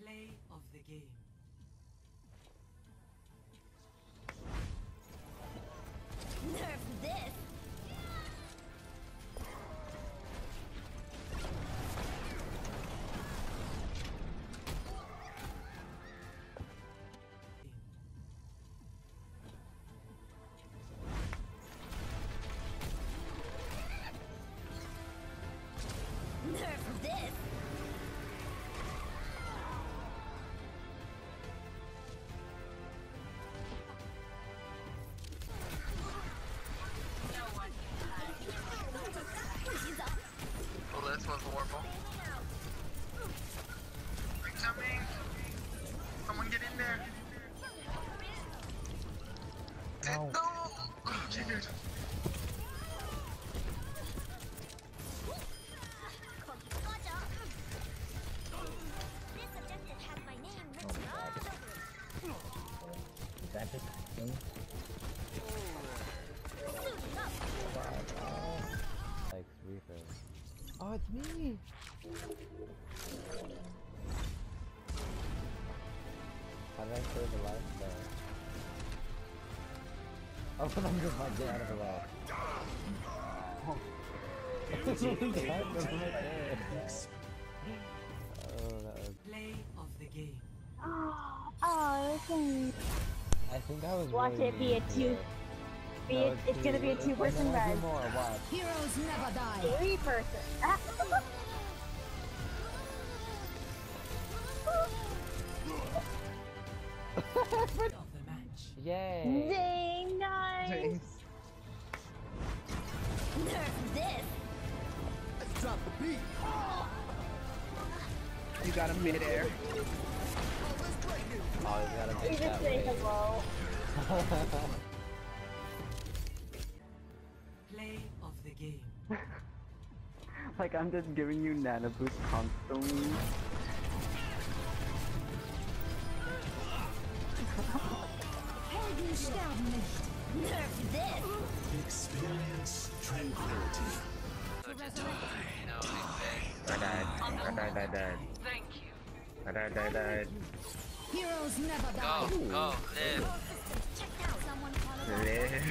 Play of the game. Nerf this! Nerf this! Oh, this one's horrible. Coming! Someone get in there! Ow. No! Oh, dude. This objective has my name written all over it. Is that just thing? Suiting up! Like Reaper. Oh, it's me! How did I save a life there? Oh, I'm just like get out of the way. Oh, that was... Play of the game. Oh, listen. I think I was Watch really it be a mean two. here. It's gonna be a two-person I'm gonna run. do more, watch. Heroes never die! Three-person. Of the match. Yay! Dang, nice. Nerf this! You got him midair. Oh, you gotta We make just that say way. hello. Play of the game. Like I'm just giving you nano boost constantly. Helden sterben nicht! Nerf this! Experience tranquility. I died. Thank you. I died. Heroes never die! Go, live. Checked out! Someone call it Live.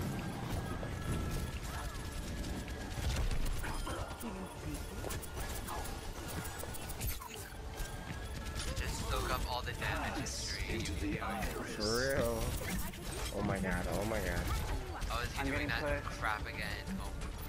Just soak up all the damage history. For real. Oh my god, oh my god. Oh, is he I'm doing getting that pushed. crap again? Oh.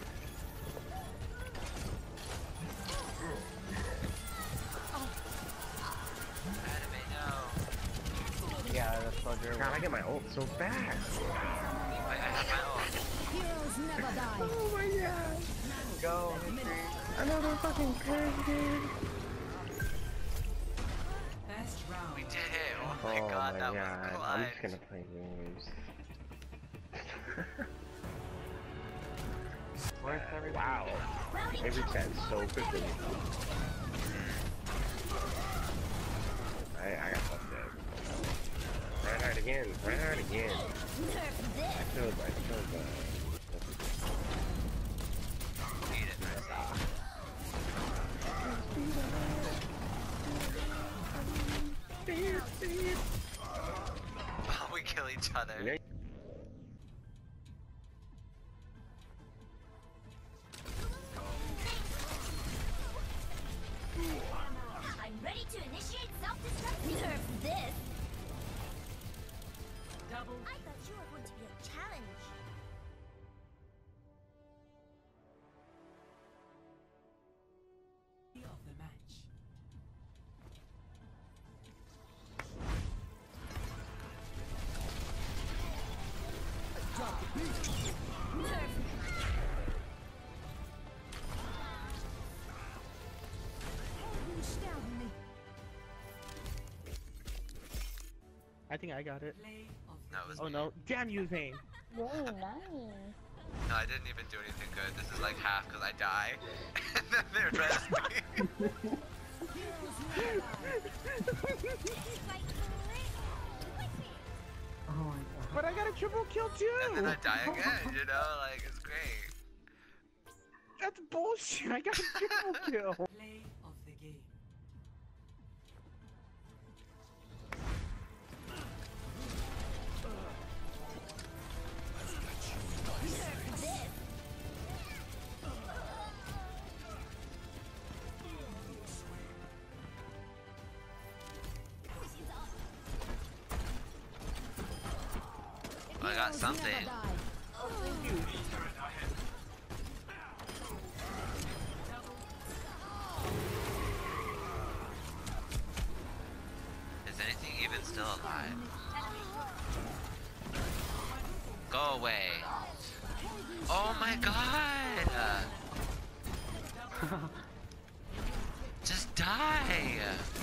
Anime, no. Yeah, that's what you're. God, I get my ult so fast. I have my ult. Heroes never die! Oh my god. Go, history. Another fucking curve, dude. First round. We did it. Oh my god, that was clutch. I'm just gonna play games. Where's everybody? Wow. They reset so quickly. I got fucked up. Reinhardt again. Nerf this! I killed Eat it, Messi. We kill each other. Yeah. I'm ready to initiate self-destruct! Nerf this! Double I thought you were going to be a challenge! play of the match. Nerf! Helden sterben nicht! I think I got it. Play of the No, it was Oh me. no. Damn you, Zane. Whoa, nice. No, I didn't even do anything good. This is like half because I die. And then they rest me. Oh my god. But I got a triple kill And then too! I die again, you know? Like, it's great. That's bullshit! I got a triple kill! play of the game. I got something. Is anything even still alive? Go away. Oh my god! Just die!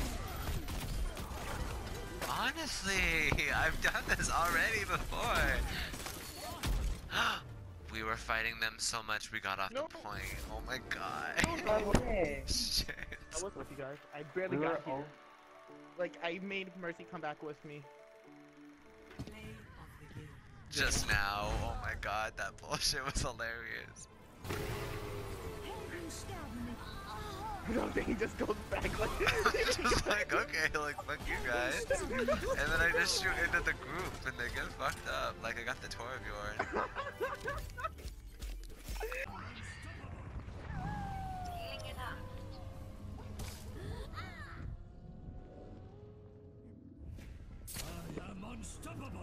Honestly, I've done this already before. We were fighting them so much we got off the point. Oh my god. Shit. I was with you guys. I barely got here. Like, I made Mercy come back with me. Play of the game. Just now. Oh my god, that bullshit was hilarious. I don't think he just goes back like Just like, okay, like, fuck you guys. And then I just shoot into the group and they get fucked up. Like, I got the tour of yours. I am unstoppable.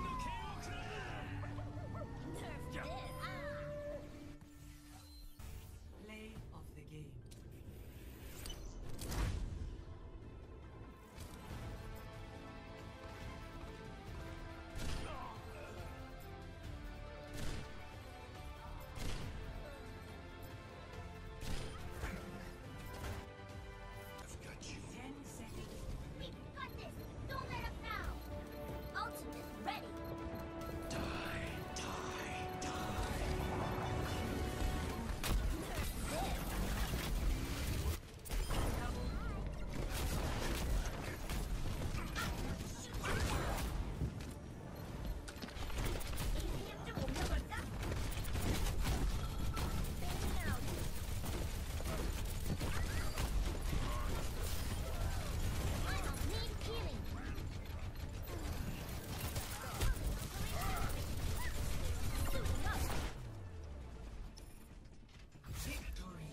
Play of the game. I've got you. 10 seconds. We got this! Don't let up now! Ultimate ready! Die, die, die. I don't need healing! Suiting up! Victory.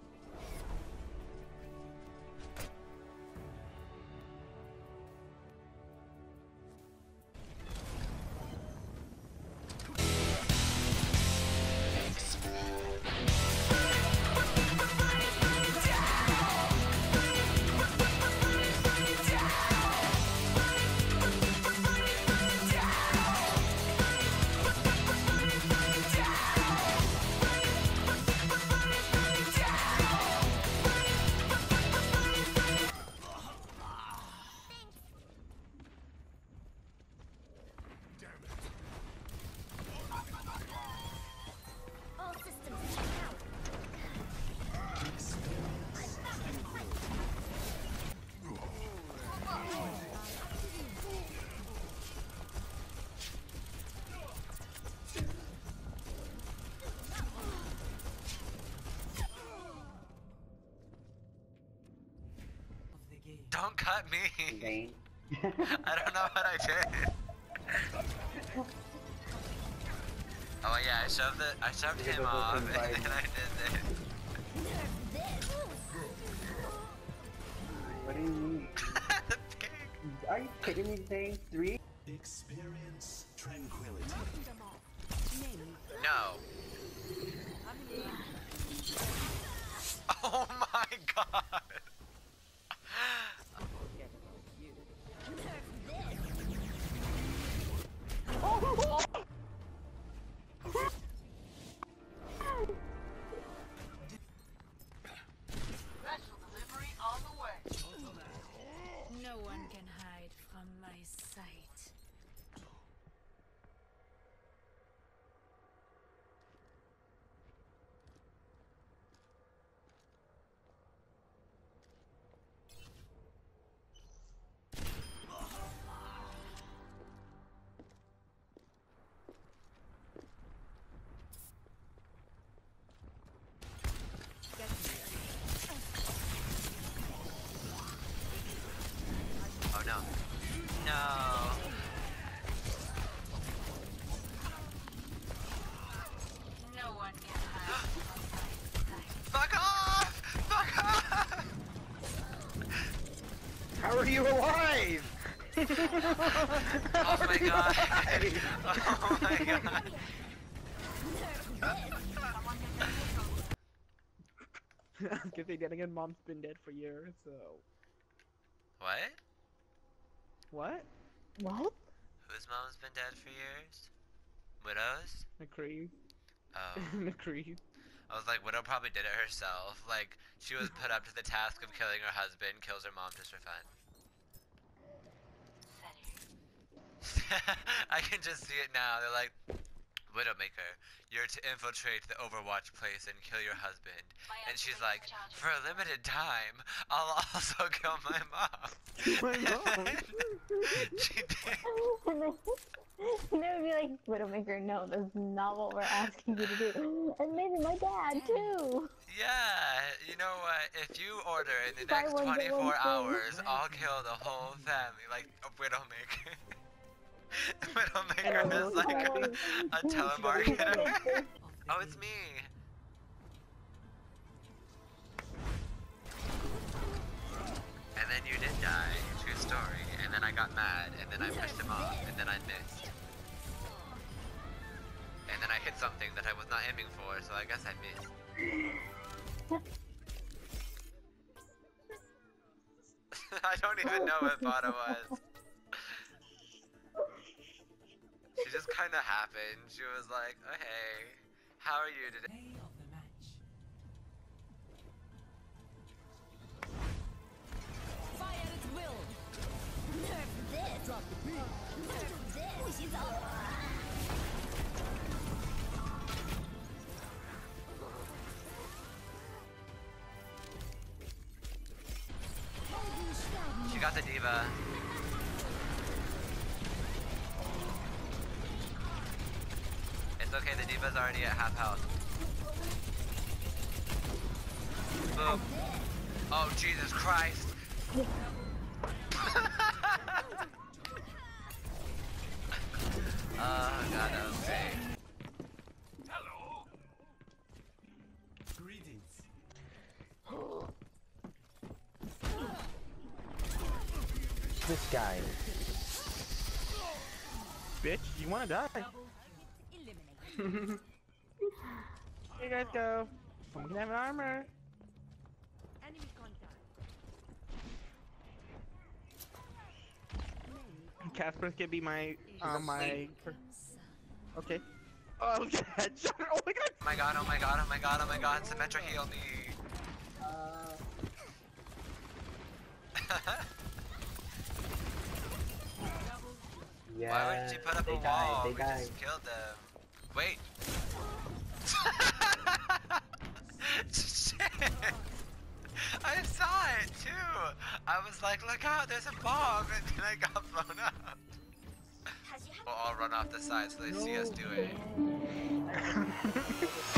All systems check out! Of the game. Don't cut me! I don't know what I did. Oh yeah, I shoved him off and then I did this. What do you mean? The pig. Are you kidding me, Zane? 3? Experience tranquility. No. Oh my god. No one can hide from my sight. Oh no. No. No one can hide from my sight. Fuck off! Fuck off! How are you alive? Oh my god! Oh my god! Because they did again, mom's been dead for years, so. What? What? What? Whose mom's been dead for years? Widow's? McCree. Oh. McCree. I was like, Widow probably did it herself. Like, she was put up to the task of killing her husband, kills her mom just for fun. I can just see it now. They're like, Widowmaker, you're to infiltrate the Overwatch place and kill your husband. And she's like, for a limited time, I'll also kill my mom. My mom. She did. And they would be like, Widowmaker, no, that's not what we're asking you to do. And maybe my dad, too. Yeah, you know what? If you order in the Buy next one, get 24 one free. hours, I'll kill the whole family, like a Widowmaker. Widowmaker is like a telemarketer. Oh, it's me. And then you did die, true story. And then I got mad, and then I pushed him off, and then I missed. And then I hit something that I was not aiming for, so I guess I missed. I don't even know what Vada was. She just kind of happened. She was like, oh hey, how are you today? Play of the match. Fire at will. Nerf this. Drop the beat. Nerf this. She's all. She got the diva. It's okay, the diva's already at half health. Boom. Oh, Jesus Christ. Oh, God, okay. Hello. Greetings. This guy. Bitch, you wanna die? Here you guys go. Someone can have armor. Enemy contact. Casper's gonna be my okay. Oh, headshot! Oh my god! Oh my god, oh my god, oh my god, oh my god, Symmetra heal me! Yeah. Why would she put up a wall? We just killed them. Wait! Shit! I saw it too! I was like, look out, there's a bomb! And then I got blown up. We'll all run off the side so they see us do it.